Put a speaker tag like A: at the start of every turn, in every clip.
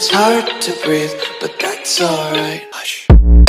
A: It's hard to breathe, but that's alright. Hush.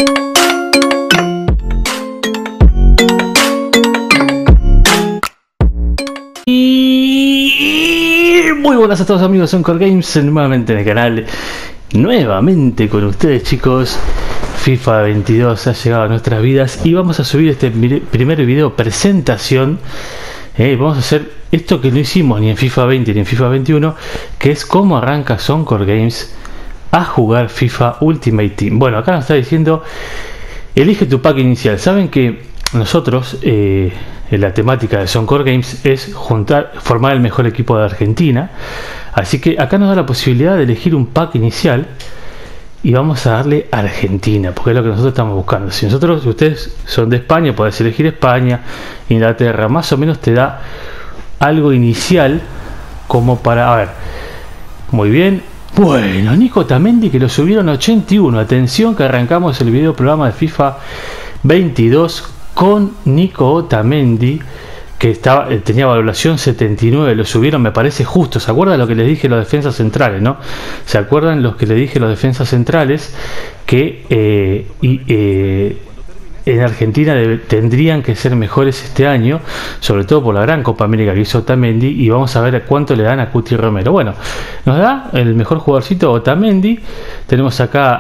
B: Y muy buenas a todos amigos de Encore Games, nuevamente en el canal, nuevamente con ustedes chicos. FIFA 22 ha llegado a nuestras vidas y vamos a subir este primer video presentación. Vamos a hacer esto que no hicimos ni en FIFA 20 ni en FIFA 21, que es cómo arranca Encore Games a jugar FIFA Ultimate Team. Bueno, acá nos está diciendo elige tu pack inicial. Saben que nosotros en la temática de Encore Games es formar el mejor equipo de Argentina, así que acá nos da la posibilidad de elegir un pack inicial y vamos a darle a Argentina, porque es lo que nosotros estamos buscando. Si ustedes son de España, podés elegir España, Inglaterra, más o menos te da algo inicial como para... A ver, muy bien. Bueno, Nico Otamendi, que lo subieron a 81. Atención que arrancamos el video programa de FIFA 22 con Nico Otamendi, que tenía valoración 79, lo subieron, me parece justo. ¿Se acuerdan lo que les dije los defensas centrales, no? ¿Se acuerdan los que les dije los defensas centrales? Que en Argentina tendrían que ser mejores este año, sobre todo por la gran Copa América que hizo Otamendi, y vamos a ver cuánto le dan a Cuti Romero. Bueno, nos da el mejor jugadorcito Otamendi. Tenemos acá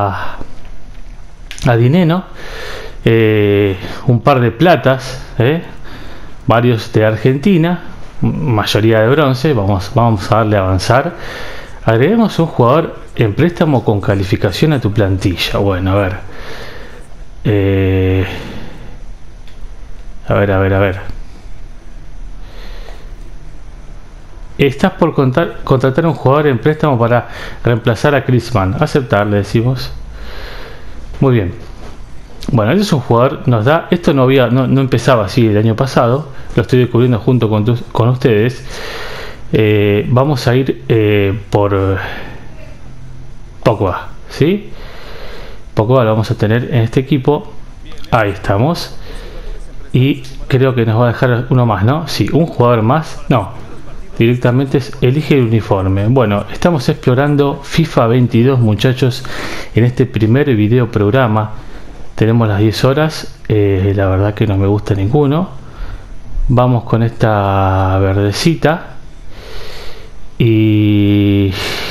B: a Dineno, un par de platas, varios de Argentina, mayoría de bronce. Vamos a darle a avanzar. Agreguemos un jugador en préstamo con calificación a tu plantilla. Bueno, a ver. A ver. Estás por contratar un jugador en préstamo para reemplazar a Griezmann. Aceptar, le decimos. Muy bien. Bueno, este es un jugador, nos da, esto no empezaba así el año pasado, lo estoy descubriendo junto con ustedes. Vamos a ir por Pogba, ¿sí? Pogba lo vamos a tener en este equipo, ahí estamos. Y creo que nos va a dejar uno más, ¿no? Sí, un jugador más, no, directamente elige el uniforme. Bueno, estamos explorando FIFA 22 muchachos en este primer video programa. Tenemos las 10 horas, la verdad que no me gusta ninguno. Vamos con esta verdecita. Y...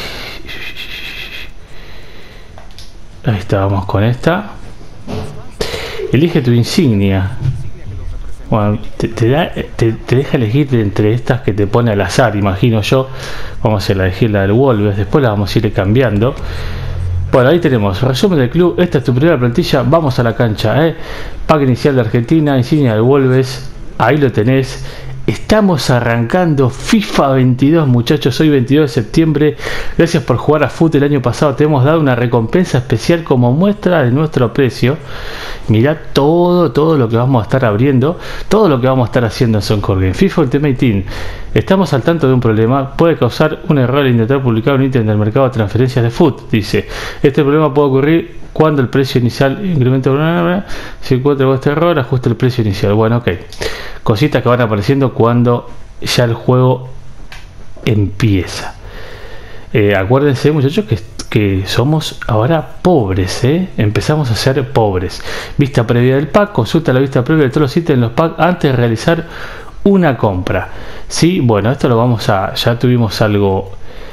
B: ahí está, vamos con esta. Elige tu insignia. Bueno, te deja elegir de entre estas que te pone al azar, imagino yo. Vamos a elegir la del Wolves, después la vamos a ir cambiando. Bueno, ahí tenemos resumen del club. Esta es tu primera plantilla, vamos a la cancha, pack inicial de Argentina, insignia del Wolves, ahí lo tenés. Estamos arrancando FIFA 22 muchachos, hoy 22 de septiembre. Gracias por jugar a fútbol. El año pasado te hemos dado una recompensa especial como muestra de nuestro aprecio. Mirá todo lo que vamos a estar abriendo, todo lo que vamos a estar haciendo en Encore Games. FIFA Ultimate Team. Estamos al tanto de un problema, puede causar un error al intentar publicar un ítem del mercado de transferencias de fútbol. Dice, este problema puede ocurrir cuando el precio inicial incrementa una... Si encuentra este error, ajusta el precio inicial. Bueno, ok. Cositas que van apareciendo cuando ya el juego empieza. Acuérdense muchachos que somos ahora pobres, empezamos a ser pobres. Vista previa del pack, consulta la vista previa de todos los ítems en los packs antes de realizar una compra. Sí, bueno, esto lo vamos a... ya tuvimos algo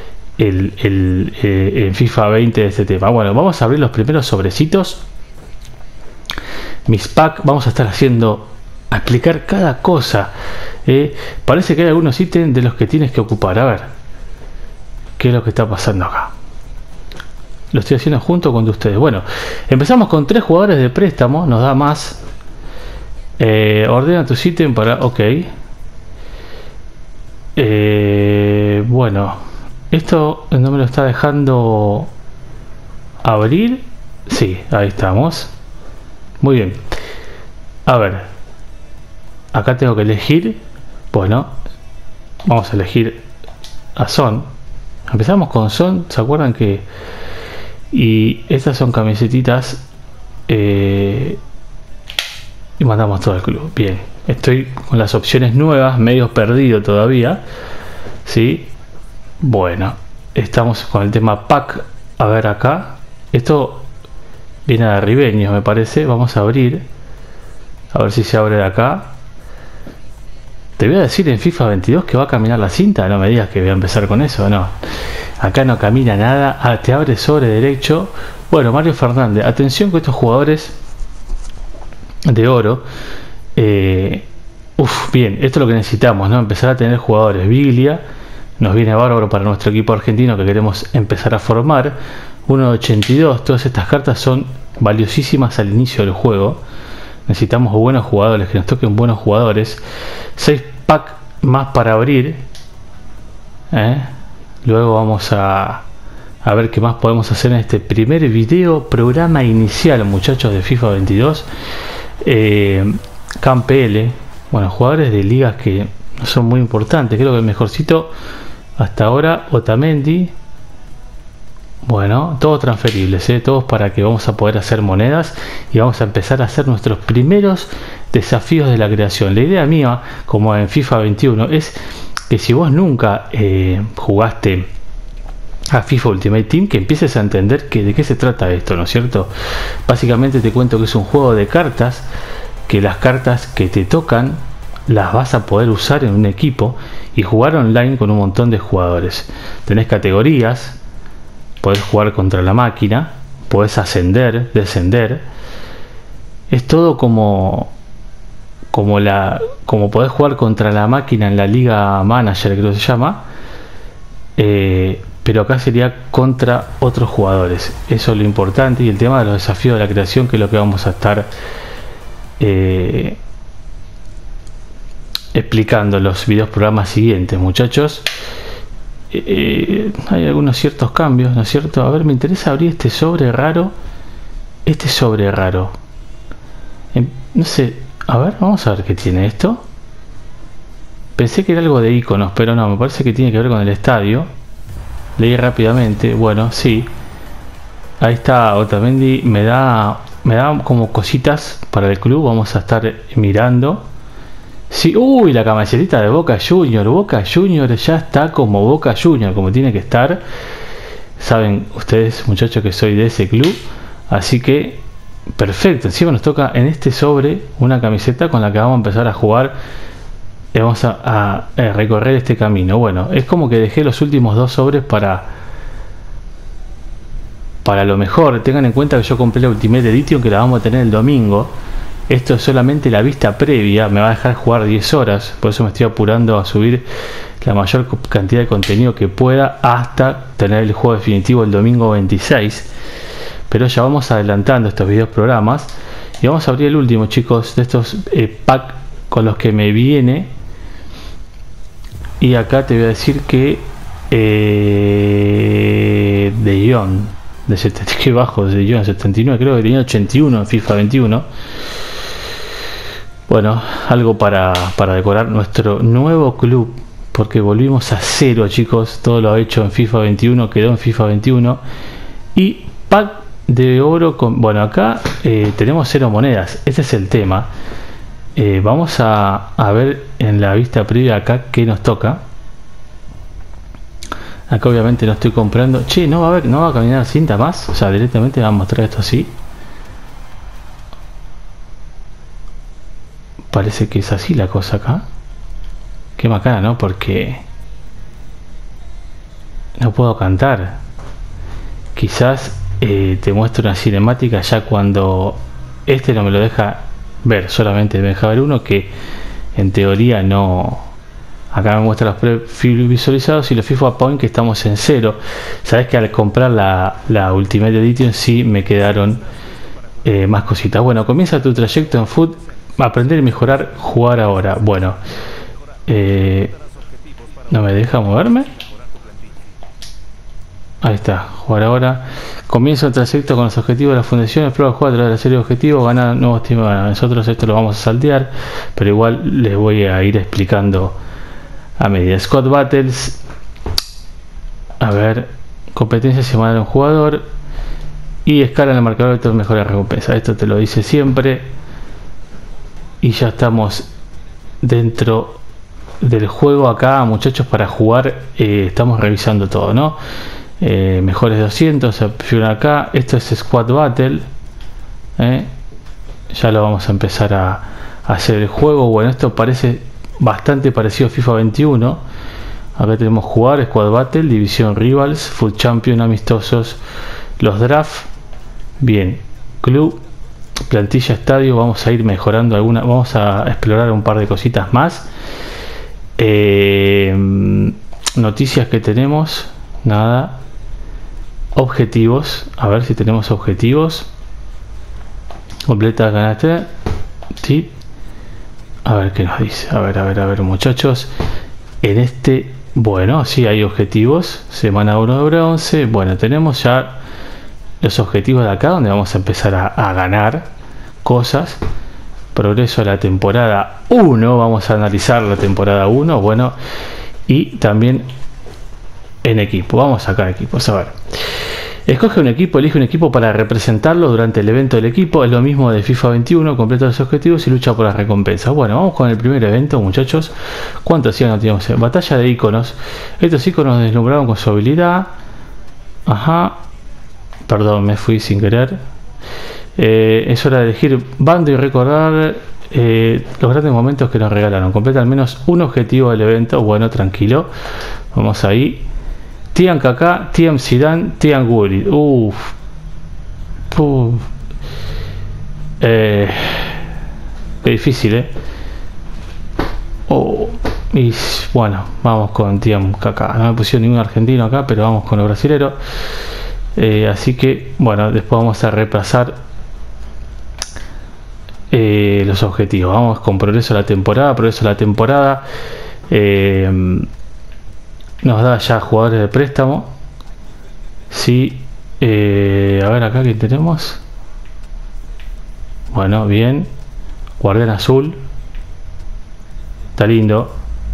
B: en FIFA 20 de este tema. Bueno, vamos a abrir los primeros sobrecitos. Mis packs, vamos a estar explicar cada cosa. Parece que hay algunos ítems de los que tienes que ocupar. A ver, ¿qué es lo que está pasando acá? Lo estoy haciendo junto con ustedes. Bueno, empezamos con 3 jugadores de préstamo, nos da más. Ordena tus ítems para... ok. Bueno, esto no me lo está dejando abrir. Sí, ahí estamos. Muy bien. A ver, acá tengo que elegir. Bueno, vamos a elegir a Son. Empezamos con Son, ¿se acuerdan que? Y estas son camisetitas y mandamos todo el club. Bien, estoy con las opciones nuevas, medio perdido todavía, ¿sí? Bueno, estamos con el tema pack a ver acá. Esto viene de Ribeños, me parece. Vamos a abrir. A ver si se abre de acá. Te voy a decir en FIFA 22 que va a caminar la cinta. No me digas que voy a empezar con eso. No. Acá no camina nada. Ah, te abre sobre derecho. Bueno, Mario Fernández. Atención con estos jugadores de oro. Bien. Esto es lo que necesitamos, ¿no? Empezar a tener jugadores. Biglia. Nos viene bárbaro para nuestro equipo argentino que queremos empezar a formar. 1.82. Todas estas cartas son valiosísimas al inicio del juego. Necesitamos buenos jugadores, que nos toquen buenos jugadores. 6 packs más para abrir. Luego vamos a ver qué más podemos hacer en este primer video, programa inicial, muchachos, de FIFA 22. CampL. Bueno, jugadores de ligas que no son muy importantes. Creo que el mejorcito hasta ahora, Otamendi. Bueno, todos transferibles, todos para que vamos a poder hacer monedas y vamos a empezar a hacer nuestros primeros desafíos de la creación. La idea mía, como en FIFA 21, es que si vos nunca jugaste a FIFA Ultimate Team, que empieces a entender de qué se trata esto, ¿no es cierto? Básicamente te cuento que es un juego de cartas, que las cartas que te tocan las vas a poder usar en un equipo y jugar online con un montón de jugadores. Tenés categorías. Podés jugar contra la máquina, podés ascender, descender. Es todo como podés jugar contra la máquina en la Liga Manager, creo que se llama. Pero acá sería contra otros jugadores. Eso es lo importante. Y el tema de los desafíos de la creación, que es lo que vamos a estar explicando en los videos programas siguientes, muchachos. Hay algunos ciertos cambios, ¿no es cierto? A ver, me interesa abrir este sobre raro. No sé, a ver, vamos a ver qué tiene esto. Pensé que era algo de iconos, pero no, me parece que tiene que ver con el estadio. Leí rápidamente, bueno, sí. Ahí está Otamendi, me da como cositas para el club, vamos a estar mirando. Sí, uy, la camisetita de Boca Junior. Boca Junior ya está como Boca Junior, como tiene que estar. Saben ustedes, muchachos, que soy de ese club. Así que, perfecto. Encima nos toca en este sobre una camiseta con la que vamos a empezar a jugar. Vamos a recorrer este camino. Bueno, es como que dejé los últimos 2 sobres para lo mejor. Tengan en cuenta que yo compré la Ultimate Edition, que la vamos a tener el domingo. Esto es solamente la vista previa, me va a dejar jugar 10 horas, por eso me estoy apurando a subir la mayor cantidad de contenido que pueda hasta tener el juego definitivo el domingo 26. Pero ya vamos adelantando estos videos programas y vamos a abrir el último, chicos, de estos packs con los que me viene. Y acá te voy a decir que de Jong, de 70, que bajo, de Jong 79, creo que tenía 81 en FIFA 21. Bueno, algo para decorar nuestro nuevo club, porque volvimos a 0, chicos. Todo lo hecho en FIFA 21 quedó en FIFA 21. Y pack de oro con... Bueno, acá tenemos 0 monedas. Ese es el tema. Vamos a ver en la vista previa acá qué nos toca. Acá obviamente no estoy comprando. Che, no va a caminar cinta más. O sea, directamente vamos a mostrar esto así. Parece que es así la cosa acá. Qué macana, ¿no? Porque no puedo cantar. Quizás te muestro una cinemática ya cuando este no me lo deja ver. Solamente me deja ver uno que en teoría no. Acá me muestra los visualizados y los FIFA Point que estamos en 0. Sabes que al comprar la Ultimate Edition sí me quedaron más cositas. Bueno, comienza tu trayecto en foot. Aprender y mejorar, jugar ahora. Bueno, no me deja moverme. Ahí está, jugar ahora. Comienza el trayecto con los objetivos de la fundación. Explora el juego a través de la serie de objetivos. Gana nuevos teams. Bueno, nosotros esto lo vamos a saltear, pero igual les voy a ir explicando a medida. Squad Battles. A ver, competencia semanal de un jugador. Y escala en el marcador de tus mejores recompensas. Esto te lo dice siempre. Y ya estamos dentro del juego acá, muchachos, para jugar. Estamos revisando todo, ¿no? mejores 200 se figuran acá. Esto es Squad Battle, ya lo vamos a empezar a hacer el juego. Bueno, esto parece bastante parecido a FIFA 21. Acá tenemos jugar, Squad Battle, División Rivals, Foot Champion, amistosos, los draft. Bien, club, plantilla, estadio. Vamos a ir mejorando alguna, vamos a explorar un par de cositas más. Noticias que tenemos, nada. Objetivos, a ver si tenemos objetivos. Completa, ganaste. Sí. A ver qué nos dice. A ver, muchachos. En este, bueno, sí hay objetivos. Semana 1 de bronce. Bueno, tenemos ya los objetivos de acá, donde vamos a empezar a ganar cosas. Progreso a la temporada 1. Vamos a analizar la temporada 1. Bueno, y también en equipo. Vamos a sacar equipos. A ver. Escoge un equipo, elige un equipo para representarlo durante el evento del equipo. Es lo mismo de FIFA 21, completa los objetivos y lucha por las recompensas. Bueno, vamos con el primer evento, muchachos. ¿Cuántos hacían? No teníamos? Batalla de iconos. Estos iconos deslumbraron con su habilidad. Ajá. Perdón, me fui sin querer. Es hora de elegir bando y recordar los grandes momentos que nos regalaron. Completa al menos un objetivo del evento. Bueno, tranquilo. Vamos ahí. Tian Kaká, Tiam Zidane, Tian Gullit. Qué difícil, y bueno, vamos con Tiam Kaká. No me pusieron ningún argentino acá, pero vamos con los brasileros. Así que, bueno, después vamos a repasar los objetivos. Vamos con progreso a la temporada. Nos da ya jugadores de préstamo. Sí. A ver acá que tenemos. Bueno, bien. Guardián azul. Está lindo.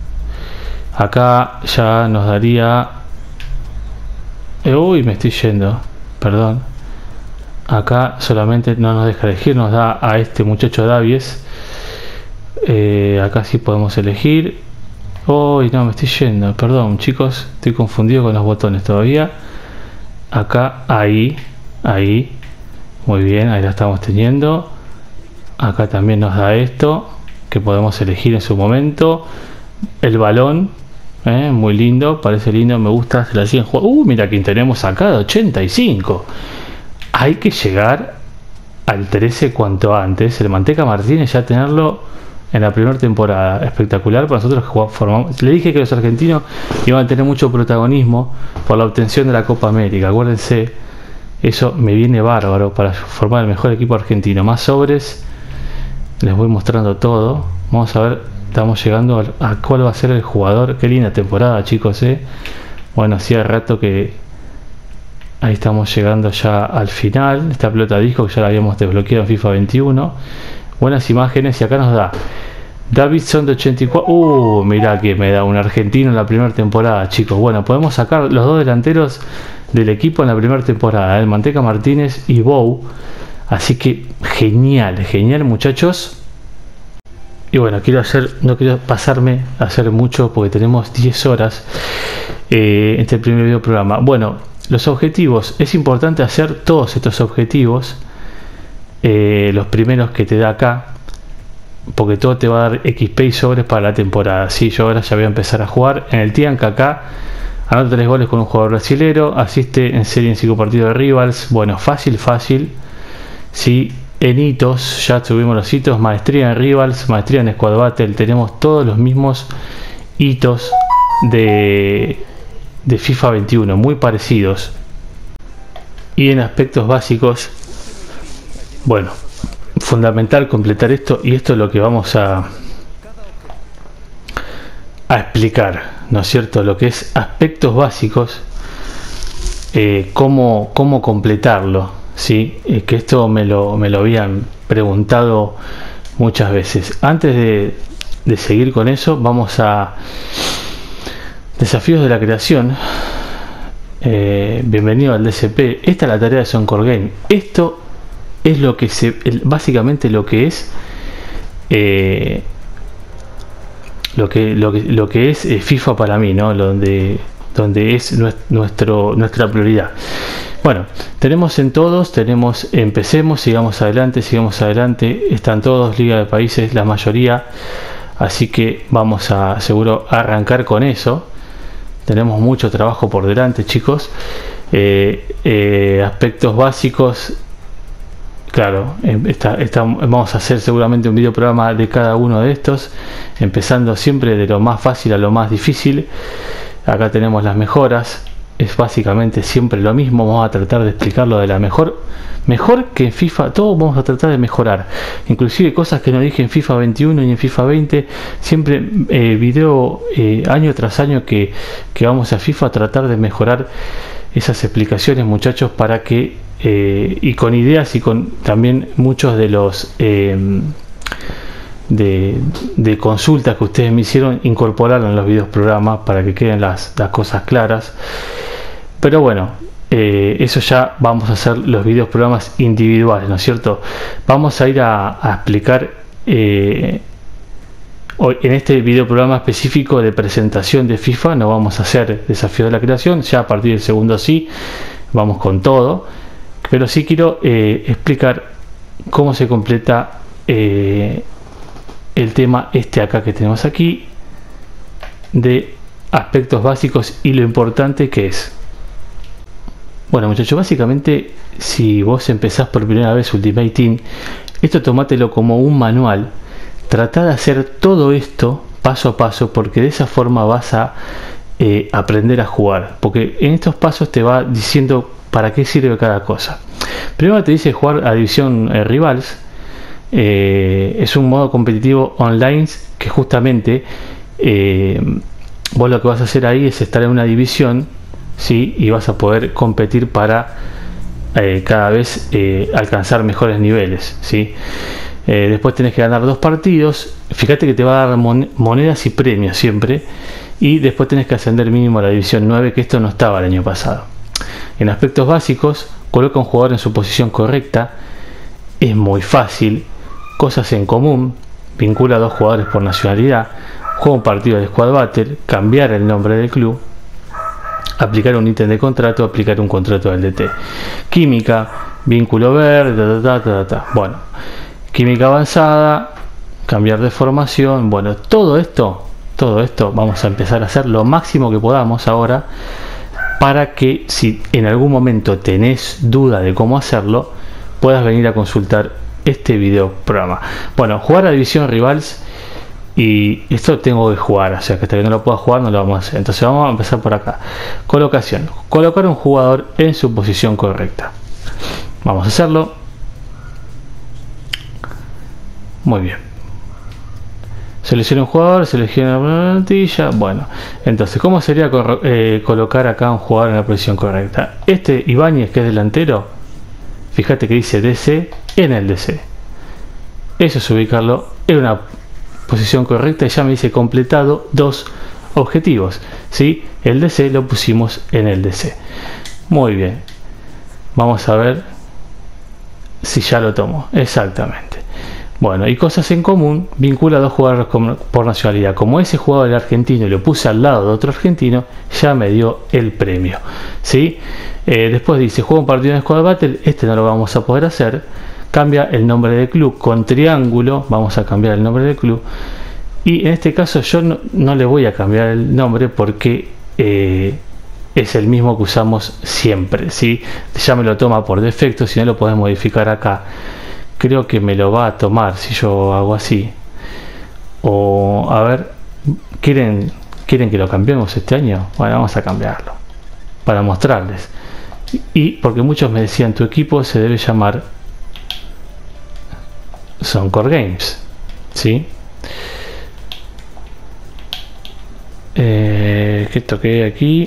B: Acá ya nos daría... uy, me estoy yendo. Perdón. Acá solamente no nos deja elegir. Nos da a este muchacho Davies. Acá sí podemos elegir. Uy, no, me estoy yendo. Perdón, chicos. Estoy confundido con los botones todavía. Acá, ahí. Muy bien, ahí la estamos teniendo. Acá también nos da esto, que podemos elegir en su momento. El balón. Muy lindo, parece lindo, me gusta. Se la siguen jugando. Mira quién tenemos acá de 85. Hay que llegar al 13 cuanto antes. El Manteca Martínez ya tenerlo en la primera temporada. Espectacular para nosotros que formamos. Le dije que los argentinos iban a tener mucho protagonismo por la obtención de la Copa América. Acuérdense, eso me viene bárbaro para formar el mejor equipo argentino. Más sobres, les voy mostrando todo. Vamos a ver, estamos llegando a cuál va a ser el jugador. Qué linda temporada, chicos, Bueno, hacía rato que ahí estamos llegando ya al final. Esta pelota disco que ya la habíamos desbloqueado en FIFA 21. Buenas imágenes, y acá nos da Davidson de 84. Mirá que me da un argentino en la primera temporada, chicos. Bueno, podemos sacar los dos delanteros del equipo en la primera temporada, el Manteca Martínez y Bou. Así que genial, muchachos. Y bueno, no quiero pasarme a hacer mucho porque tenemos 10 horas este primer video programa. Bueno, los objetivos, es importante hacer todos estos objetivos. Los primeros que te da acá, porque todo te va a dar XP y sobres para la temporada. Sí, yo ahora ya voy a empezar a jugar en el Tian Kaká. Anota 3 goles con un jugador brasilero, asiste en serie en 5 partidos de Rivals. Bueno, fácil. Sí, en hitos, ya subimos los hitos. Maestría en Rivals, maestría en Squad Battle. Tenemos todos los mismos hitos de FIFA 21, muy parecidos. Y en aspectos básicos, bueno, fundamental completar esto, y esto es lo que vamos a explicar, ¿no es cierto? Lo que es aspectos básicos, cómo completarlo, ¿sí? Que esto me lo habían preguntado muchas veces. Antes de seguir con eso, vamos a desafíos de la creación. Bienvenido al DCP. Esta es la tarea de Soncor Game. Esto es lo que básicamente lo que es FIFA para mí, ¿no? Donde donde es nuestra prioridad. Bueno, tenemos en todos, empecemos, sigamos adelante, están todos, Liga de Países, la mayoría, así que vamos a seguro arrancar con eso. Tenemos mucho trabajo por delante, chicos. Aspectos básicos, claro, vamos a hacer seguramente un video programa de cada uno de estos, empezando siempre de lo más fácil a lo más difícil. Acá tenemos las mejoras, es básicamente siempre lo mismo. Vamos a tratar de explicarlo de la mejor que en FIFA. Todo vamos a tratar de mejorar, inclusive cosas que no dije en FIFA 21 y en FIFA 20. Siempre video año tras año que vamos a FIFA, a tratar de mejorar esas explicaciones, muchachos, para que y con ideas y con también muchos de los de consultas que ustedes me hicieron, incorporarlo en los videos programas para que queden las cosas claras. Pero bueno, eso ya vamos a hacer los videos programas individuales, ¿no es cierto? Vamos a ir a explicar hoy en este video programa específico de presentación de FIFA. No vamos a hacer desafío de la creación, ya a partir del segundo sí vamos con todo, pero sí quiero explicar cómo se completa el tema acá que tenemos aquí, de aspectos básicos y lo importante que es. Bueno, muchachos, básicamente si vos empezás por primera vez Ultimate Team, esto tomátelo como un manual. Trata de hacer todo esto paso a paso, porque de esa forma vas a aprender a jugar, porque en estos pasos te va diciendo para qué sirve cada cosa. Primero te dice jugar a División Rivals. Es un modo competitivo online que justamente vos lo que vas a hacer ahí es estar en una división, ¿sí? Y vas a poder competir para cada vez alcanzar mejores niveles, ¿sí? Después tenés que ganar 2 partidos. Fíjate que te va a dar monedas y premios siempre. Y después tenés que ascender mínimo a la división 9, que esto no estaba el año pasado. En aspectos básicos, coloca un jugador en su posición correcta. Es muy fácil. Cosas en común: vincula a 2 jugadores por nacionalidad, juega un partido de Squad Battle, cambiar el nombre del club, aplicar un ítem de contrato, aplicar un contrato del DT. Química, vínculo verde, bueno, química avanzada, cambiar de formación. Bueno, todo esto vamos a empezar a hacer lo máximo que podamos ahora, para que si en algún momento tenés duda de cómo hacerlo, puedas venir a consultar este video programa. Bueno, jugar a División Rivals, y esto tengo que jugar, o sea que hasta que no lo pueda jugar no lo vamos a hacer. Entonces vamos a empezar por acá. Colocación: colocar un jugador en su posición correcta. Vamos a hacerlo. Muy bien. Selecciona un jugador, selecciona una plantilla. Bueno, entonces, ¿cómo sería colocar acá un jugador en la posición correcta? Este Ibáñez, que es delantero, fíjate que dice DC en el DC. Eso es ubicarlo en una posición correcta, y ya me dice completado 2 objetivos, ¿sí? El DC lo pusimos en el DC. Muy bien. Vamos a ver si ya lo tomo. Exactamente. Bueno, y cosas en común: vincula a 2 jugadores por nacionalidad. Como ese jugador era argentino y lo puse al lado de otro argentino, ya me dio el premio, ¿sí? Después dice juega un partido en Squad Battle. Este no lo vamos a poder hacer. Cambia el nombre del club con triángulo. Vamos a cambiar el nombre del club, y en este caso yo no le voy a cambiar el nombre porque es el mismo que usamos siempre, ¿sí? Ya me lo toma por defecto. Si no lo podés modificar acá, creo que me lo va a tomar si yo hago así. O a ver, ¿quieren que lo cambiemos este año? Bueno, vamos a cambiarlo para mostrarles. Y porque muchos me decían, tu equipo se debe llamar Soncor Games, ¿sí? Que toqué aquí.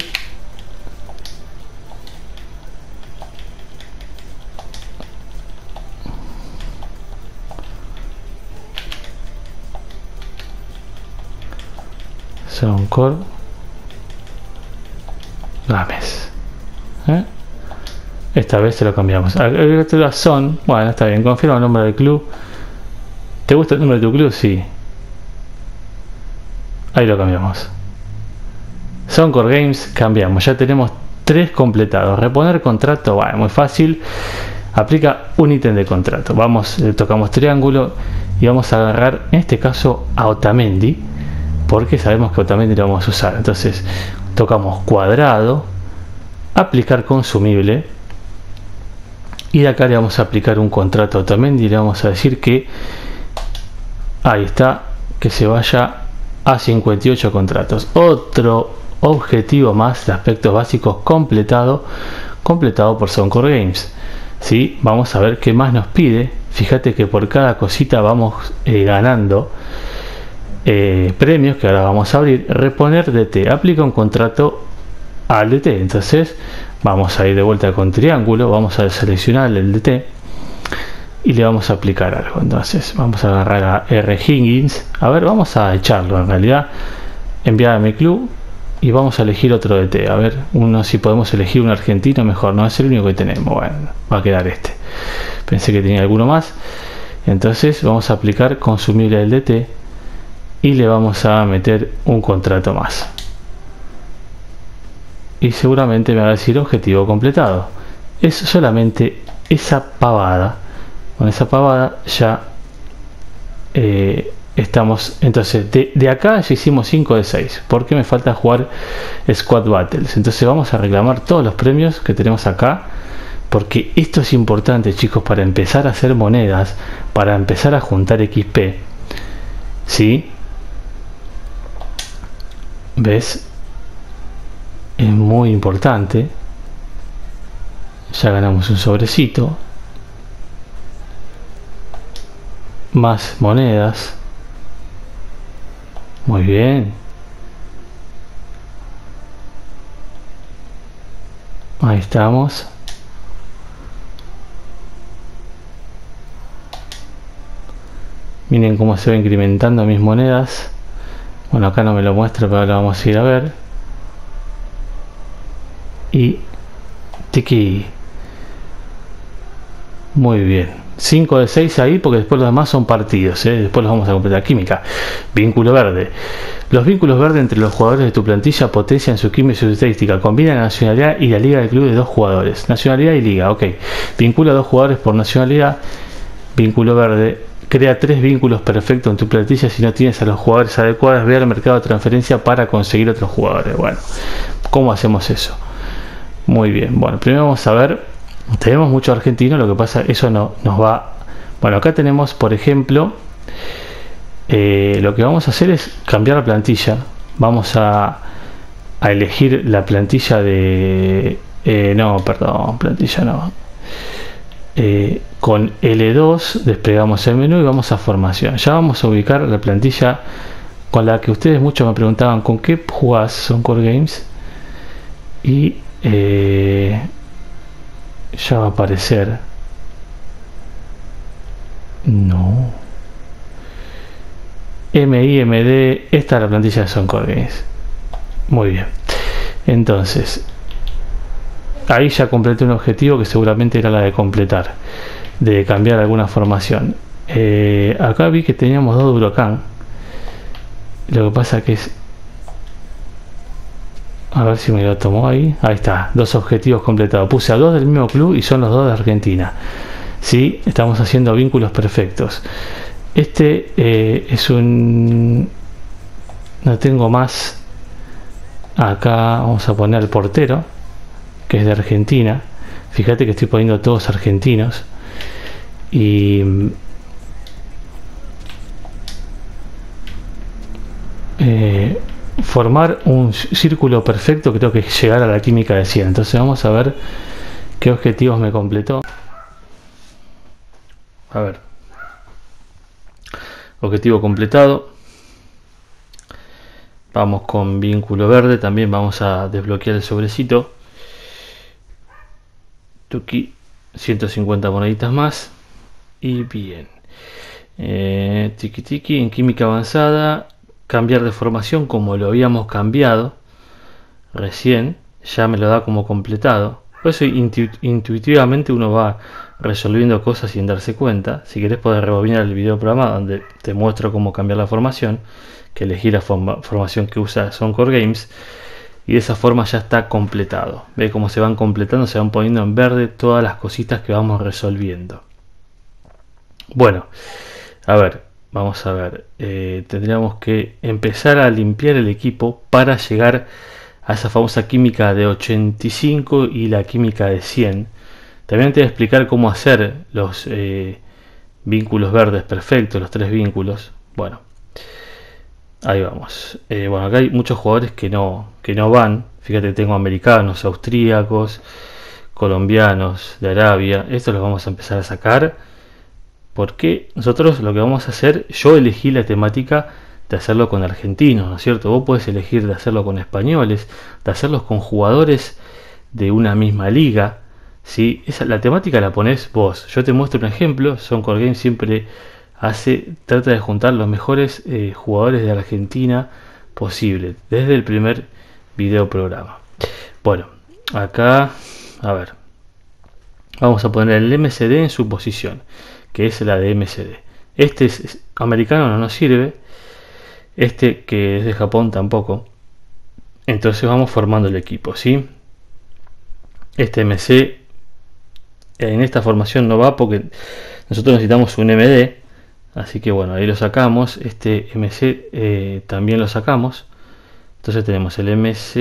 B: Soncor Games. Esta vez se lo cambiamos. Agricultura Son. Bueno, está bien. Confirma el nombre del club. ¿Te gusta el nombre de tu club? Sí. Ahí lo cambiamos. Soundcore Games, cambiamos, ya tenemos 3 completados. Reponer contrato, bueno, muy fácil. Aplica un ítem de contrato. Vamos, tocamos triángulo y vamos a agarrar, en este caso, a Otamendi, porque sabemos que Otamendi lo vamos a usar. Entonces, tocamos cuadrado, aplicar consumible, y de acá le vamos a aplicar un contrato a Otamendi y le vamos a decir que ahí está, que se vaya a 58 contratos. Otro objetivo más de aspectos básicos completado por Soundcore Games. ¿Sí? Vamos a ver qué más nos pide. Fíjate que por cada cosita vamos ganando premios, que ahora vamos a abrir. Reponer DT, aplica un contrato al DT. Entonces vamos a ir de vuelta con triángulo, vamos a seleccionar el DT y le vamos a aplicar algo. Entonces vamos a agarrar a R. Higgins, a ver, vamos a echarlo en realidad, enviar a mi club y vamos a elegir otro DT. A ver, si podemos elegir un argentino, mejor, no es el único que tenemos. Bueno, va a quedar este, pensé que tenía alguno más. Entonces vamos a aplicar consumible del DT y le vamos a meter un contrato más y seguramente me va a decir objetivo completado. Es solamente esa pavada. Con esa pavada ya estamos. Entonces de acá ya hicimos 5 de 6 porque me falta jugar Squad Battles. Entonces vamos a reclamar todos los premios que tenemos acá, porque esto es importante, chicos, para empezar a hacer monedas, para empezar a juntar XP. ¿Sí? ¿Ves? Es muy importante. Ya ganamos un sobrecito, más monedas. Muy bien, ahí estamos. Miren cómo se va incrementando mis monedas. Bueno, acá no me lo muestra, pero ahora vamos a ir a ver. Y tiki, muy bien, 5 de 6 ahí, porque después los demás son partidos, después los vamos a completar. Química, vínculo verde. Los vínculos verdes entre los jugadores de tu plantilla potencian su química y su estadística. Combina la nacionalidad y la liga del club de 2 jugadores. Nacionalidad y liga, ok. Vincula a 2 jugadores por nacionalidad. Vínculo verde. Crea 3 vínculos perfectos en tu plantilla. Si no tienes a los jugadores adecuados, ve al mercado de transferencia para conseguir otros jugadores. Bueno, ¿cómo hacemos eso? Muy bien, bueno, primero vamos a ver, tenemos muchos argentinos, lo que pasa, eso no nos va, bueno, acá tenemos, por ejemplo, lo que vamos a hacer es cambiar la plantilla. Vamos a elegir la plantilla de, plantilla no, con L2 desplegamos el menú y vamos a formación. Ya vamos a ubicar la plantilla con la que ustedes muchos me preguntaban con qué jugás Soundcore Games, y ya va a aparecer. No, MIMD, esta es la plantilla de Soundcore Games. Muy bien, entonces ahí ya completé un objetivo que seguramente era la de completar, de cambiar alguna formación. Acá vi que teníamos 2 de huracán. Lo que pasa que es, a ver si me lo tomó ahí. Ahí está, 2 objetivos completados. Puse a 2 del mismo club y son los 2 de Argentina. ¿Sí? Estamos haciendo vínculos perfectos. Este es un... No tengo más. Acá vamos a poner el portero, que es de Argentina. Fíjate que estoy poniendo todos argentinos. Y... formar un círculo perfecto, creo que es llegar a la química de 100. Entonces vamos a ver qué objetivos me completó. A ver, objetivo completado. Vamos con vínculo verde, también vamos a desbloquear el sobrecito. Tuki, 150 moneditas más. Y bien, tiki tiki en química avanzada. Cambiar de formación como lo habíamos cambiado recién, ya me lo da como completado. Por eso intuitivamente uno va resolviendo cosas sin darse cuenta. Si querés podés rebobinar el video programa donde te muestro cómo cambiar la formación, que elegí la formación que usa Soundcore Games, y de esa forma ya está completado. Ve cómo se van completando, se van poniendo en verde todas las cositas que vamos resolviendo. Bueno, a ver, vamos a ver, tendríamos que empezar a limpiar el equipo para llegar a esa famosa química de 85 y la química de 100. También te voy a explicar cómo hacer los vínculos verdes perfectos, los 3 vínculos. Bueno, ahí vamos. Bueno, acá hay muchos jugadores que no van. Fíjate, tengo americanos, austríacos, colombianos, de Arabia. Estos los vamos a empezar a sacar, porque nosotros lo que vamos a hacer, yo elegí la temática de hacerlo con argentinos, ¿no es cierto? Vos podés elegir de hacerlo con españoles, de hacerlos con jugadores de una misma liga, ¿sí? La temática la ponés vos. Yo te muestro un ejemplo. Soundcore Games siempre trata de juntar los mejores jugadores de Argentina posible, desde el primer video programa. Bueno, acá, a ver, vamos a poner el MCD en su posición, que es la de MCD. Este es americano, no nos sirve. Este que es de Japón tampoco. Entonces vamos formando el equipo, ¿sí? Este MC en esta formación no va porque nosotros necesitamos un MD. Así que bueno, ahí lo sacamos. Este MC también lo sacamos. Entonces tenemos el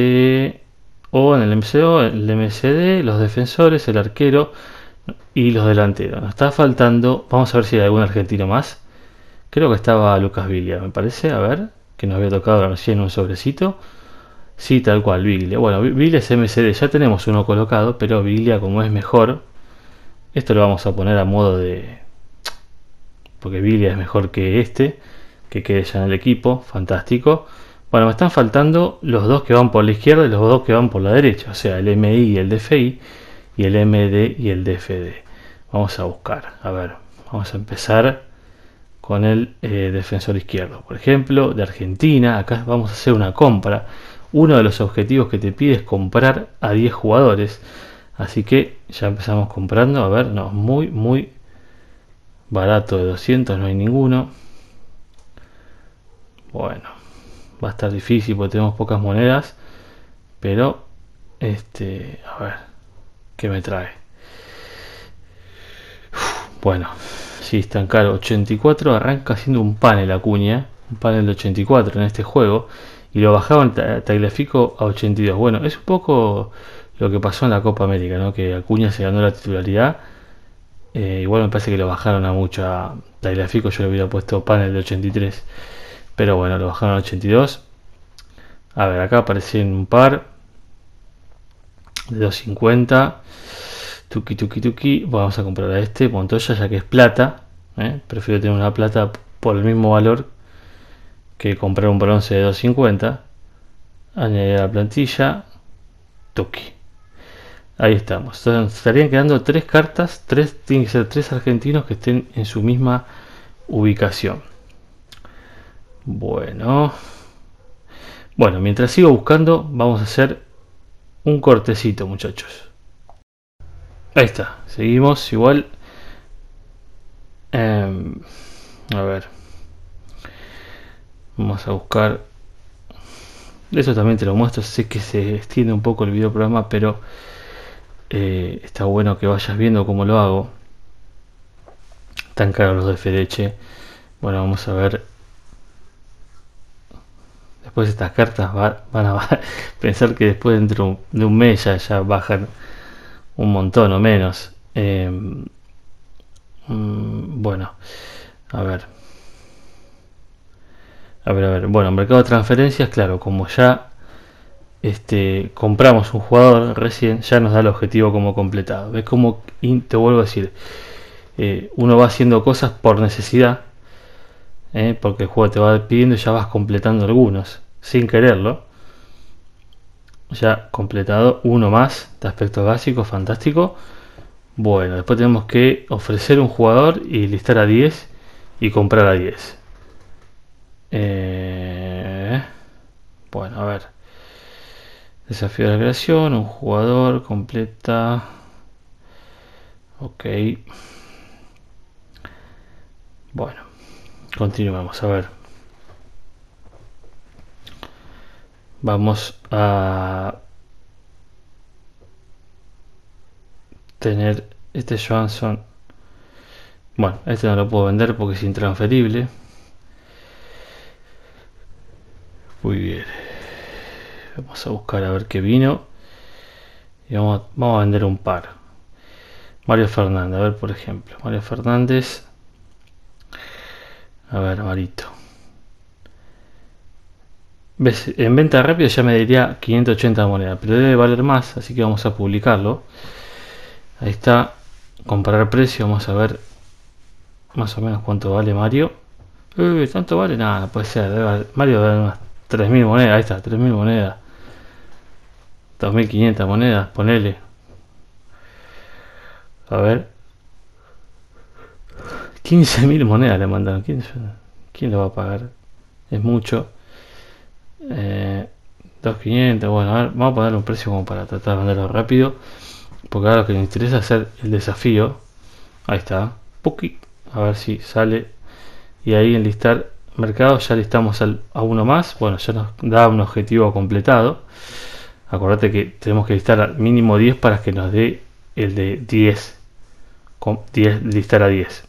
B: MCO, en el MCO, el MCD, los defensores, el arquero y los delanteros. Nos está faltando, vamos a ver si hay algún argentino más. Creo que estaba Lucas Viglia, me parece, a ver, que nos había tocado recién un sobrecito. Sí, tal cual, Viglia. Bueno, Viglia es MCD, ya tenemos uno colocado, pero Viglia, como es mejor, esto lo vamos a poner a modo de... porque Viglia es mejor que este, que quede ya en el equipo, fantástico. Bueno, me están faltando los dos que van por la izquierda y los dos que van por la derecha, o sea, el MI y el DFI, y el MD y el DFD. Vamos a buscar, a ver, vamos a empezar con el defensor izquierdo, por ejemplo, de Argentina. Acá vamos a hacer una compra. Uno de los objetivos que te pide es comprar a 10 jugadores, así que ya empezamos comprando. A ver, no, muy barato, de 200 no hay ninguno. Bueno, va a estar difícil porque tenemos pocas monedas, pero a ver qué me trae. Bueno, sí, es tan caro. 84 arranca siendo un panel Acuña, un panel de 84 en este juego, y lo bajaban Tagliafico a 82. Bueno, es un poco lo que pasó en la Copa América, ¿no? Que Acuña se ganó la titularidad. Igual me parece que lo bajaron a mucho a Tagliafico. Yo le hubiera puesto panel de 83, pero bueno, lo bajaron a 82. A ver, acá aparecen un par de 250. Tuki. Vamos a comprar a este Montoya, ya que es plata. Prefiero tener una plata por el mismo valor que comprar un bronce de 250. Añadir a la plantilla. Tuki. Ahí estamos. Entonces, estarían quedando 3 cartas. Tienen que ser 3 argentinos que estén en su misma ubicación. Bueno, mientras sigo buscando, vamos a hacer un cortecito, muchachos. Ahí está, seguimos igual. A ver, vamos a buscar. Eso también te lo muestro. Sé que se extiende un poco el video programa, pero está bueno que vayas viendo cómo lo hago. Tan caros los de Fedeche. Bueno, vamos a ver. Después estas cartas van a pensar que después dentro de un mes ya bajan un montón o menos. Bueno, a ver. Bueno, mercado de transferencias, claro, como ya compramos un jugador recién, ya nos da el objetivo como completado. ¿Ves cómo? Te vuelvo a decir, uno va haciendo cosas por necesidad, porque el juego te va pidiendo y ya vas completando algunos sin quererlo. Ya completado uno más de aspectos básicos, fantástico. Bueno, después tenemos que ofrecer un jugador y listar a 10 y comprar a 10. Bueno, a ver. Desafío de la creación, un jugador completa. Ok. Bueno, continuamos, a ver. Vamos a tener este Johansson. Bueno, este no lo puedo vender porque es intransferible. Muy bien. Vamos a buscar a ver qué vino. Y vamos a vender un par. Mario Fernández, a ver por ejemplo. Mario Fernández. A ver, Marito. ¿Ves? En venta rápida ya me diría 580 monedas, pero debe valer más, así que vamos a publicarlo. Ahí está. Comparar precio, vamos a ver más o menos cuánto vale Mario. ¿Tanto vale? Nada, no puede ser. Mario debe unas 3000 monedas. Ahí está, 3000 monedas. 2500 monedas, ponele. A ver. 15.000 monedas le mandaron. ¿Quién lo va a pagar? Es mucho. 2500. Bueno, a ver, vamos a ponerle un precio como para tratar de venderlo rápido. Porque ahora lo que nos interesa es hacer el desafío. Ahí está. Puki. A ver si sale. Y ahí en listar mercado ya listamos a uno más. Bueno, ya nos da un objetivo completado. Acordate que tenemos que listar al mínimo 10 para que nos dé el de 10. Con 10 listar a 10.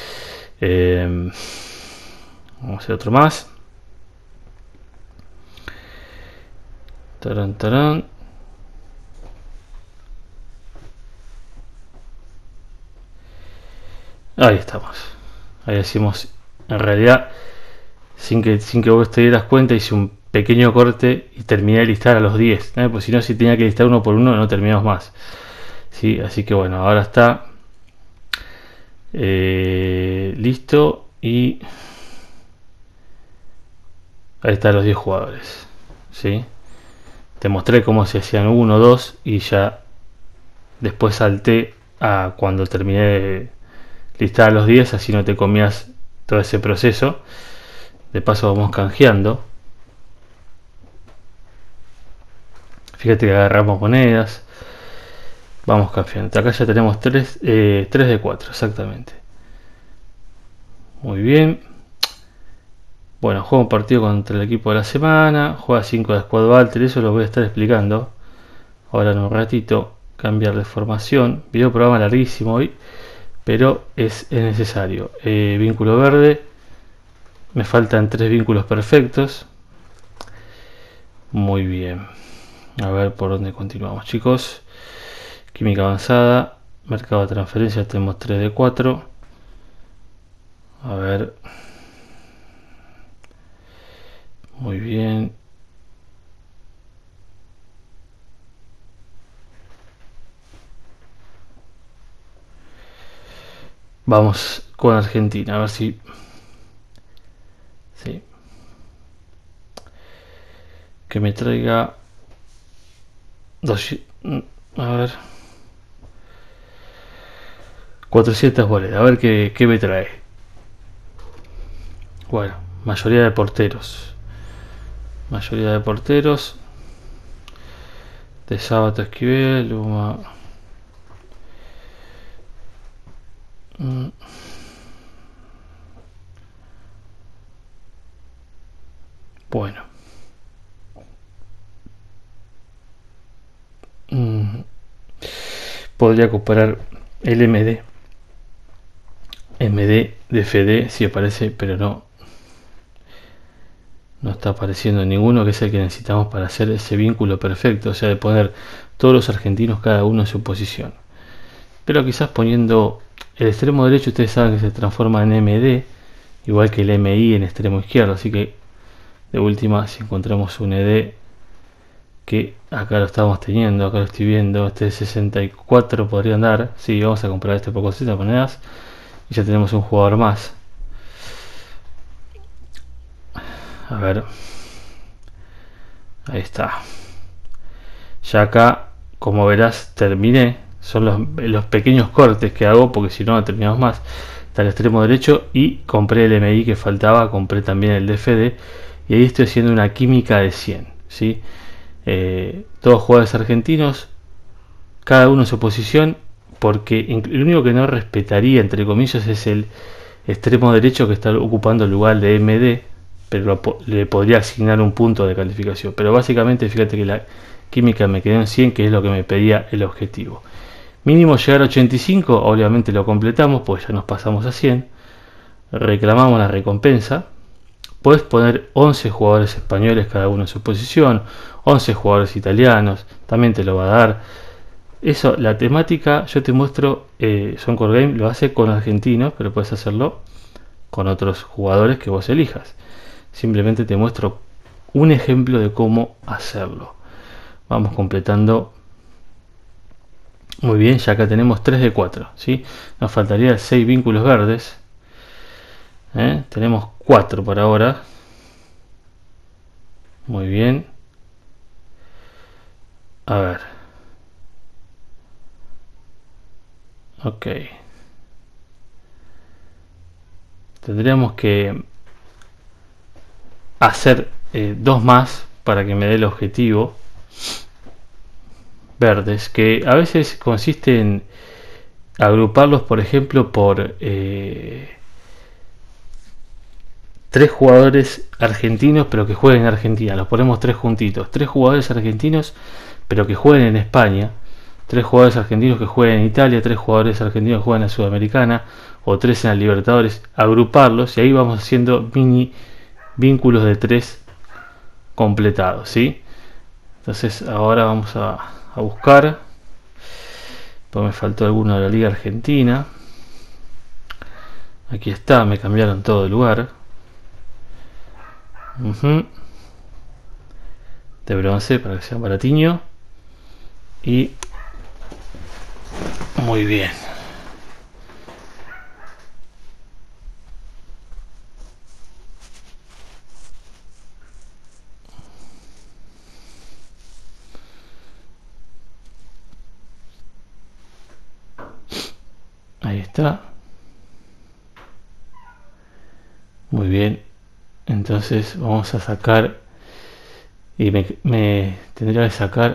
B: Vamos a hacer otro más. Tarán, tarán. Ahí estamos. Ahí hacemos, en realidad, sin que vos te dieras cuenta, hice un pequeño corte y terminé de listar a los 10. Pues si no, si tenía que listar uno por uno, no terminamos más. ¿Sí? Así que bueno, ahora está listo y ahí están los 10 jugadores. ¿Sí? Te mostré cómo se hacían 1, 2 y ya después salté a cuando terminé de listar a los 10, así no te comías todo ese proceso. De paso vamos canjeando. Fíjate que agarramos monedas. Vamos canjeando. Acá ya tenemos 3 de 4 exactamente. Muy bien. Bueno, juega un partido contra el equipo de la semana. Juega 5 de Squad Battle. Eso lo voy a estar explicando ahora en un ratito. Cambiar de formación. Video programa larguísimo hoy, pero es necesario. Vínculo verde. Me faltan 3 vínculos perfectos. Muy bien. A ver por dónde continuamos, chicos. Química avanzada. Mercado de transferencia. Tenemos 3 de 4. A ver. Muy bien. Vamos con Argentina, a ver si... Sí. Que me traiga... A ver... 400 boletas, a ver qué me trae. Bueno, mayoría de porteros. Mayoría de porteros. De Sábato Esquivel, Luma... Bueno. Podría comparar el MD de FD si aparece, pero no está apareciendo ninguno, que es el que necesitamos para hacer ese vínculo perfecto, o sea, de poner todos los argentinos cada uno en su posición. Pero quizás poniendo el extremo derecho, ustedes saben que se transforma en MD, igual que el MI en extremo izquierdo, así que de última, si encontramos un ED, que acá lo estamos teniendo, acá lo estoy viendo, este de 64 podría andar. Sí, vamos a comprar este por 400 monedas y ya tenemos un jugador más. A ver, ahí está. Ya acá, como verás, terminé. Son los pequeños cortes que hago, porque si no, no terminamos más. Está el extremo derecho y compré el MI que faltaba, compré también el DFD y ahí estoy haciendo una química de 100, ¿sí? Todos jugadores argentinos, cada uno en su posición, porque el único que no respetaría, entre comillas, es el extremo derecho que está ocupando el lugar de MD, pero le podría asignar un punto de calificación. Pero básicamente fíjate que la química me quedó en 100, que es lo que me pedía el objetivo. Mínimo llegar a 85, obviamente lo completamos, pues ya nos pasamos a 100. Reclamamos la recompensa. Puedes poner 11 jugadores españoles cada uno en su posición, 11 jugadores italianos, también te lo va a dar. Eso, la temática, yo te muestro, Soundcore Game lo hace con argentinos, pero puedes hacerlo con otros jugadores que vos elijas. Simplemente te muestro un ejemplo de cómo hacerlo. Vamos completando. Muy bien, ya acá tenemos 3 de 4, ¿sí? Nos faltaría 6 vínculos verdes. Tenemos 4 por ahora. Muy bien. A ver. Ok. Tendríamos que hacer 2 más para que me dé el objetivo. Verdes, que a veces consiste en agruparlos, por ejemplo, por 3 jugadores argentinos pero que jueguen en Argentina. Los ponemos 3 juntitos. 3 jugadores argentinos pero que jueguen en España. 3 jugadores argentinos que jueguen en Italia. 3 jugadores argentinos que jueguen en la Sudamericana. O 3 en la Libertadores. Agruparlos y ahí vamos haciendo mini vínculos de 3 completados, ¿sí? Entonces ahora vamos a buscar. Pues me faltó alguno de la Liga Argentina. Aquí está, me cambiaron todo de lugar. De bronce para que sea baratiño. Y muy bien. Ahí está. Muy bien. Entonces vamos a sacar. Y me tendría que sacar.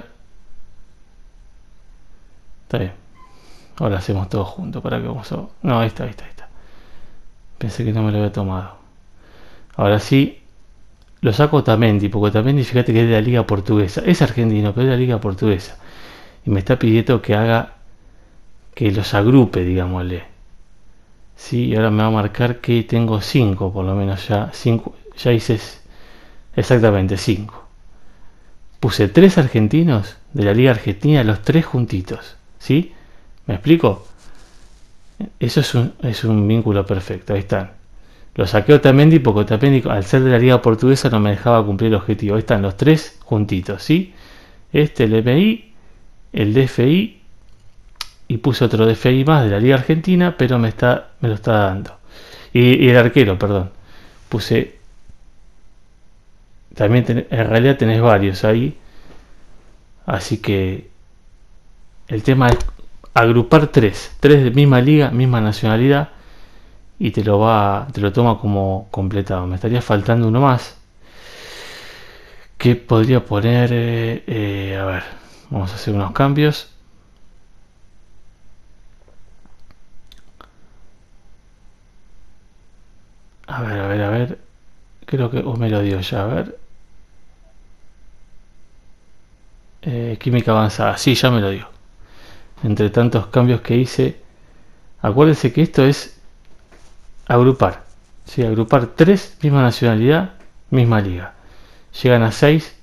B: Está bien. Ahora hacemos todo junto. Para que vamos a. No, ahí está. Pensé que no me lo había tomado. Ahora sí. Lo saco Otamendi. Porque Otamendi, fíjate que es de la Liga Portuguesa. Es argentino, pero es de la Liga Portuguesa. Y me está pidiendo que haga. Que los agrupe, digámosle. Sí, y ahora me va a marcar que tengo 5, por lo menos ya. 5, ya hice exactamente 5. Puse 3 argentinos de la Liga Argentina, los 3 juntitos. ¿Sí? ¿Me explico? Eso es un vínculo perfecto. Ahí están. Lo saqué Otamendi porque Otamendi, al ser de la Liga Portuguesa, no me dejaba cumplir el objetivo. Ahí están los 3 juntitos. ¿Sí? Este, el MI, el DFI. Y puse otro DFI más de la Liga Argentina, pero me lo está dando. Y el arquero, perdón. Puse. También en realidad tenés varios ahí. Así que el tema es agrupar 3 de misma liga, misma nacionalidad. Y te lo toma como completado. Me estaría faltando uno más. Que podría poner. A ver. Vamos a hacer unos cambios. A ver. Creo que me lo dio ya, a ver. Química avanzada, sí, ya me lo dio. Entre tantos cambios que hice. Acuérdense que esto es agrupar. ¿Sí? Agrupar 3, misma nacionalidad, misma liga. Llegan a 6.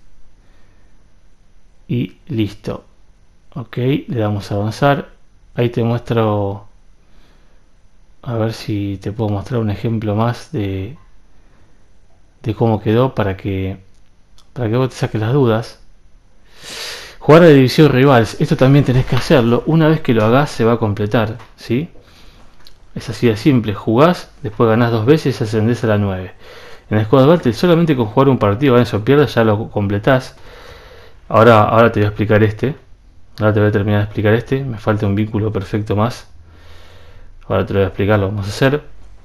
B: Y listo. Ok, le damos a avanzar. Ahí te muestro. A ver si te puedo mostrar un ejemplo más de cómo quedó para que vos te saques las dudas. Jugar a la división rivales. Esto también tenés que hacerlo. Una vez que lo hagas se va a completar. ¿Sí? Es así de simple. Jugás, después ganás 2 veces y ascendés a la 9. En el Squad Battle solamente con jugar un partido, ganas o pierdas, ya lo completás. Ahora te voy a explicar este. Ahora te voy a terminar de explicar este. Me falta un vínculo perfecto más. Ahora te lo voy a explicar, lo vamos a hacer.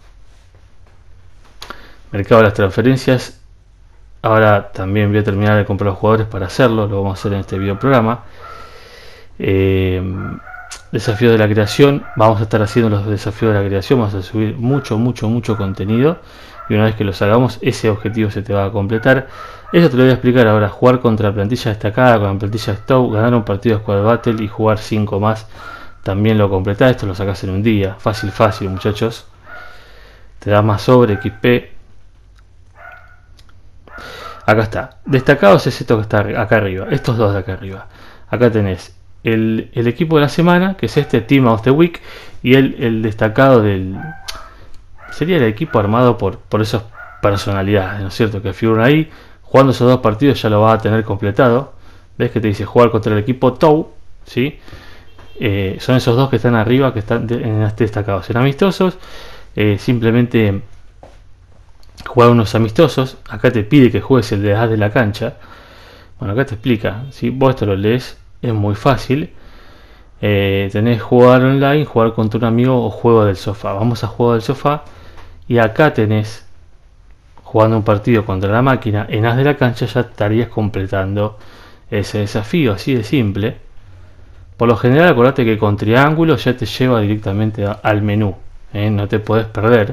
B: Mercado de las transferencias. Ahora también voy a terminar de comprar los jugadores para hacerlo. Lo vamos a hacer en este video programa. Desafío de la creación. Vamos a estar haciendo los desafíos de la creación. Vamos a subir mucho contenido. y una vez que los hagamos ese objetivo se te va a completar. Eso te lo voy a explicar ahora. Jugar contra plantilla destacada, con la plantilla Stow, ganar un partido de Squad Battle y jugar 5 más, también lo completás. Esto lo sacás en un día, fácil muchachos. Te da más sobre XP. Acá está, destacados es esto que está acá arriba, estos dos de acá arriba. Acá tenés el equipo de la semana, que es este Team of the Week, y el destacado del... sería el equipo armado por esas personalidades, ¿no es cierto? Que figuran ahí. Jugando esos dos partidos ya lo vas a tener completado. ¿Ves que te dice jugar contra el equipo TOW? ¿Sí? Son esos dos que están arriba, que están destacados en amistosos. Simplemente jugar unos amistosos. Acá te pide que juegues el de A de la cancha. Bueno, acá te explica. Si vos esto lo lees, es muy fácil. Tenés jugar online, jugar contra un amigo o juego del sofá. Vamos a juego del sofá. Y acá tenés jugando un partido contra la máquina. En As de la cancha ya estarías completando ese desafío, así de simple. Por lo general, acordate que con triángulo ya te lleva directamente al menú. No te podés perder.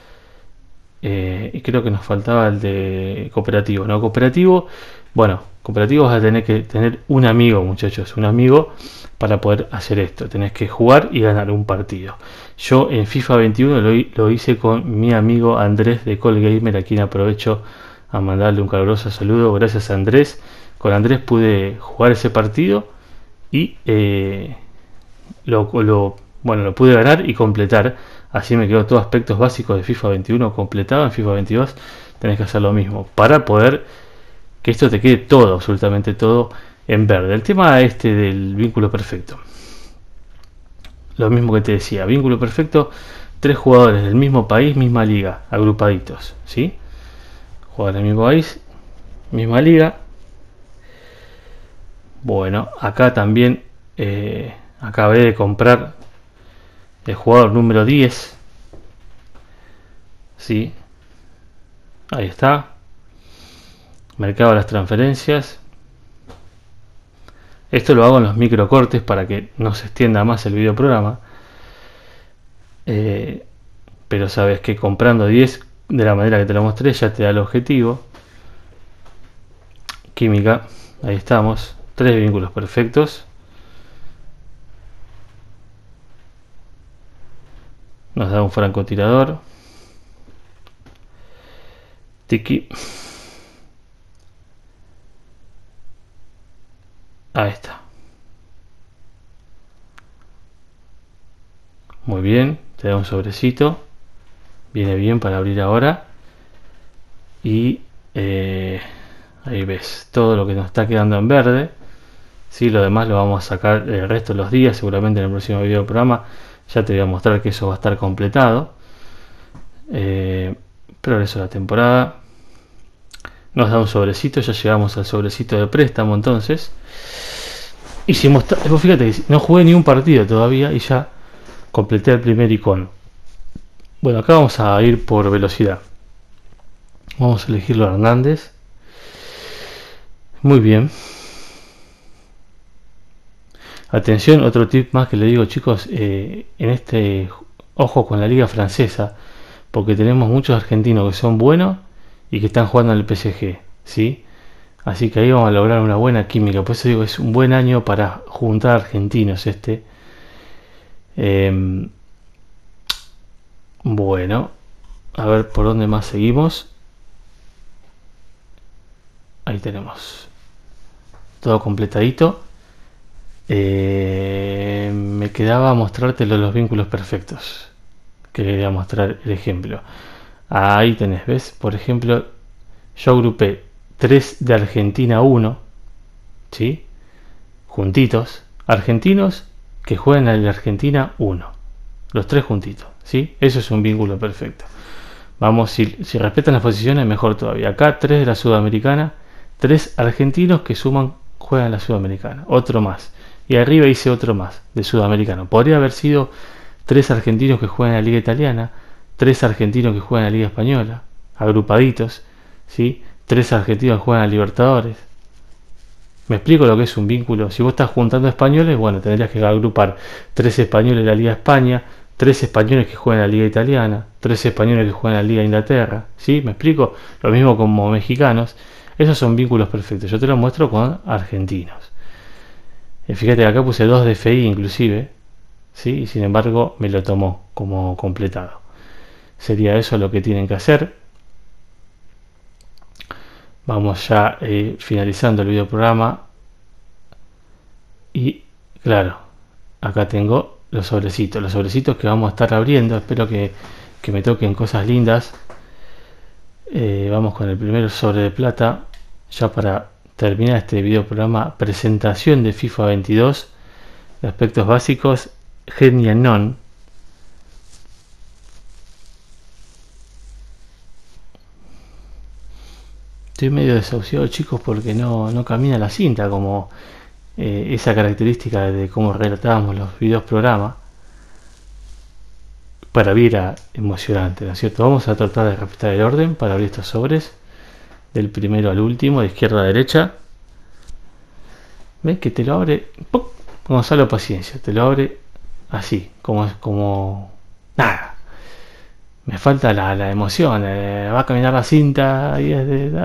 B: Y creo que nos faltaba el de cooperativo. No, cooperativo. Bueno, cooperativo vas a tener que tener un amigo, muchachos. Un amigo para poder hacer esto. Tenés que jugar y ganar un partido. Yo en FIFA 21 lo hice con mi amigo Andrés de Call Gamer, a quien aprovecho a mandarle un caluroso saludo. Gracias a Andrés. Con Andrés pude jugar ese partido y lo pude ganar y completar. Así me quedó todos aspectos básicos de FIFA 21 completado. En FIFA 22 tenés que hacer lo mismo para poder que esto te quede todo, absolutamente todo en verde. El tema este del vínculo perfecto, lo mismo que te decía, vínculo perfecto, 3 jugadores del mismo país, misma liga, agrupaditos, ¿sí? Jugadores del mismo país, misma liga. Bueno, acá también acabé de comprar el jugador número 10, ¿sí? Ahí está. Mercado de las transferencias. Esto lo hago en los microcortes para que no se extienda más el video programa. Pero sabes que comprando 10 de la manera que te lo mostré ya te da el objetivo. Química, ahí estamos. 3 vínculos perfectos. Nos da un francotirador. Tiki. Ahí está. Muy bien, te da un sobrecito. Viene bien para abrir ahora. Y ahí ves todo lo que nos está quedando en verde. Sí, lo demás lo vamos a sacar el resto de los días. Seguramente en el próximo video programa ya te voy a mostrar que eso va a estar completado. Progreso de la temporada. Nos da un sobrecito, ya llegamos al sobrecito de préstamo entonces. Hicimos, fíjate que no jugué ni un partido todavía y ya completé el primer icono. Bueno, acá vamos a ir por velocidad. Vamos a elegirlo a Hernández. Muy bien. Atención, otro tip más que le digo, chicos, en este ojo con la liga francesa, porque tenemos muchos argentinos que son buenos y que están jugando en el PSG, ¿sí? Así que ahí vamos a lograr una buena química. Por eso digo, es un buen año para juntar argentinos este. Bueno, a ver por dónde más seguimos. Ahí tenemos todo completadito. Me quedaba mostrártelo los vínculos perfectos. Quería mostrar el ejemplo. Ahí tenés, ¿ves? Por ejemplo, yo agrupé 3 de Argentina 1, ¿sí? Juntitos, argentinos que juegan en la Argentina 1, los 3 juntitos, ¿sí? Eso es un vínculo perfecto. Vamos, si respetan las posiciones, mejor todavía. Acá 3 de la Sudamericana, 3 argentinos que juegan en la Sudamericana, otro más. Y arriba hice otro más de Sudamericano. Podría haber sido 3 argentinos que juegan en la Liga Italiana, 3 argentinos que juegan en la Liga Española, agrupaditos, ¿sí? 3 argentinos que juegan a Libertadores. Me explico lo que es un vínculo. Si vos estás juntando españoles, bueno, tendrías que agrupar 3 españoles de la Liga España, 3 españoles que juegan en la liga italiana, 3 españoles que juegan en la liga de Inglaterra, ¿sí? ¿Me explico? Lo mismo como mexicanos. Esos son vínculos perfectos. Yo te lo muestro con argentinos. Fíjate que acá puse 2 DFI inclusive, ¿sí? Y sin embargo me lo tomó como completado. Sería eso lo que tienen que hacer. Vamos ya finalizando el video programa. Y claro, acá tengo los sobrecitos que vamos a estar abriendo. Espero que me toquen cosas lindas. Vamos con el primer sobre de plata, ya para terminar este video programa. Presentación de FIFA 22 de aspectos básicos, Genia Non. Estoy medio desahuciado, chicos, porque no camina la cinta como esa característica de cómo relatábamos los videos programa. Para mí era emocionante, ¿no es cierto? Vamos a tratar de respetar el orden para abrir estos sobres, del primero al último, de izquierda a derecha. ¿Ves que te lo abre? ¡Pum! Gonzalo, paciencia, te lo abre así, como nada. Me falta la emoción, va a caminar la cinta y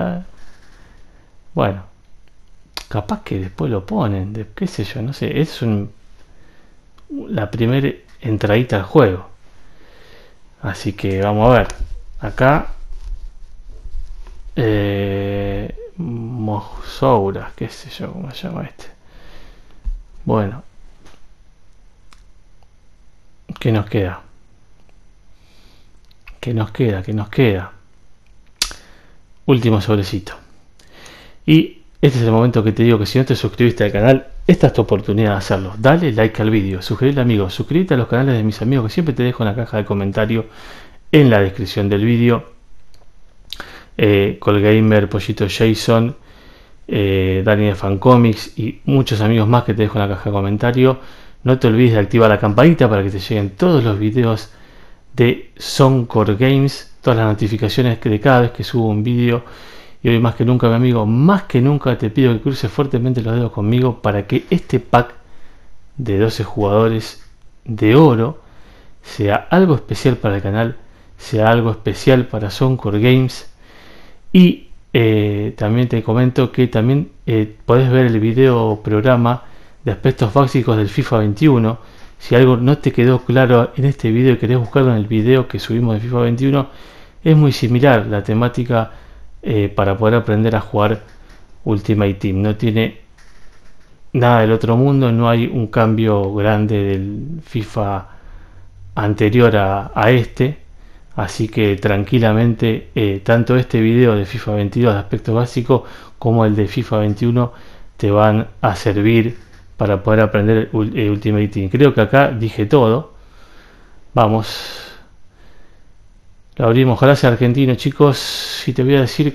B: bueno, capaz que después lo ponen, qué sé yo, no sé, es la primera entradita al juego. Así que vamos a ver. Acá Mosaura, qué sé yo cómo se llama este. Bueno, ¿qué nos queda? ¿Qué nos queda? Último sobrecito. Y este es el momento que te digo que si no te suscribiste al canal, esta es tu oportunidad de hacerlo. Dale like al vídeo, sugerirle amigos, suscríbete a los canales de mis amigos que siempre te dejo en la caja de comentarios, en la descripción del vídeo. Colgamer, Pollito Jason, Dani de Fancomics y muchos amigos más que te dejo en la caja de comentarios. No te olvides de activar la campanita para que te lleguen todos los videos de Soundcore Games, todas las notificaciones de cada vez que subo un vídeo. Y hoy más que nunca, mi amigo, más que nunca te pido que cruces fuertemente los dedos conmigo para que este pack de 12 jugadores de oro sea algo especial para el canal, sea algo especial para Soundcore Games. Y también te comento que también podés ver el video programa de aspectos básicos del FIFA 21. Si algo no te quedó claro en este video y querés buscarlo en el video que subimos de FIFA 21, es muy similar la temática. Para poder aprender a jugar Ultimate Team, no tiene nada del otro mundo, no hay un cambio grande del FIFA anterior a este, así que tranquilamente tanto este video de FIFA 22 de aspectos básicos como el de FIFA 21 te van a servir para poder aprender Ultimate Team. Creo que acá dije todo. Vamos. Lo abrimos, ojalá sea argentino, chicos. Y te voy a decir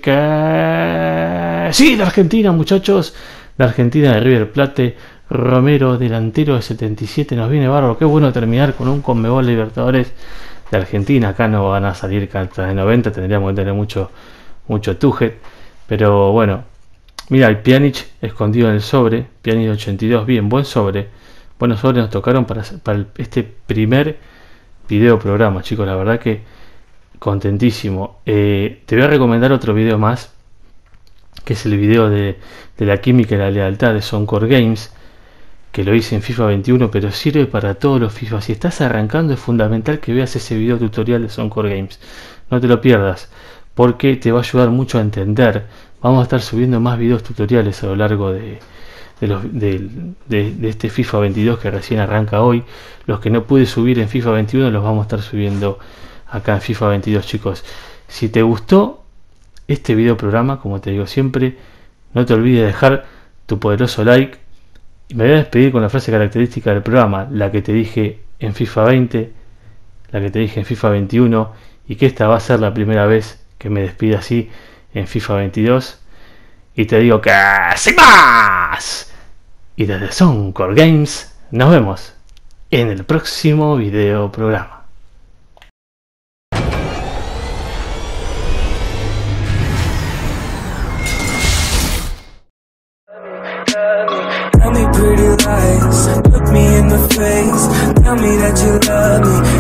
B: que sí, de Argentina, muchachos. De Argentina, de River Plate. Romero, delantero de 77, nos viene bárbaro. Qué bueno terminar con un Conmebol Libertadores de Argentina. Acá no van a salir cartas de 90, tendríamos que tener mucho tuje. Pero bueno, mira el Pjanic escondido en el sobre. Pjanic 82, bien, buen sobre. Buenos sobres nos tocaron para este primer video programa, chicos. La verdad que contentísimo. Te voy a recomendar otro video más, que es el video de la química y la lealtad de Soundcore Games, que lo hice en FIFA 21, pero sirve para todos los FIFA. Si estás arrancando, es fundamental que veas ese video tutorial de Soundcore Games. No te lo pierdas, porque te va a ayudar mucho a entender. Vamos a estar subiendo más videos tutoriales a lo largo de este FIFA 22 que recién arranca hoy. Los que no pude subir en FIFA 21 los vamos a estar subiendo acá en FIFA 22, chicos. Si te gustó este video programa, como te digo siempre, no te olvides de dejar tu poderoso like. Y me voy a despedir con la frase característica del programa, la que te dije en FIFA 20, la que te dije en FIFA 21, y que esta va a ser la primera vez que me despido así en FIFA 22. Y te digo que ¡sin más! Y desde Soundcore Games nos vemos en el próximo video programa.
A: Tell me pretty lies, look me in the face. Tell me that you love me.